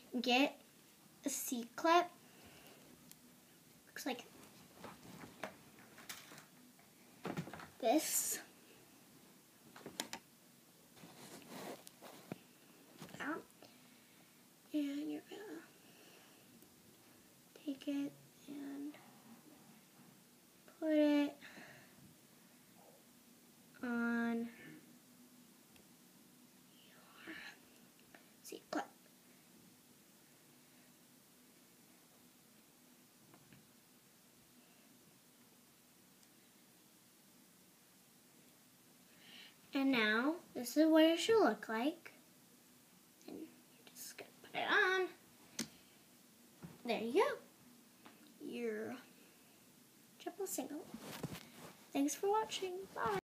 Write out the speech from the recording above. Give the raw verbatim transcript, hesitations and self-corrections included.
get a C-clip. Looks like this. Out. And you're gonna take it and put it on your C-clip. And now, this is what it should look like. And you're just gonna put it on. There you go. Your triple single. Thanks for watching. Bye.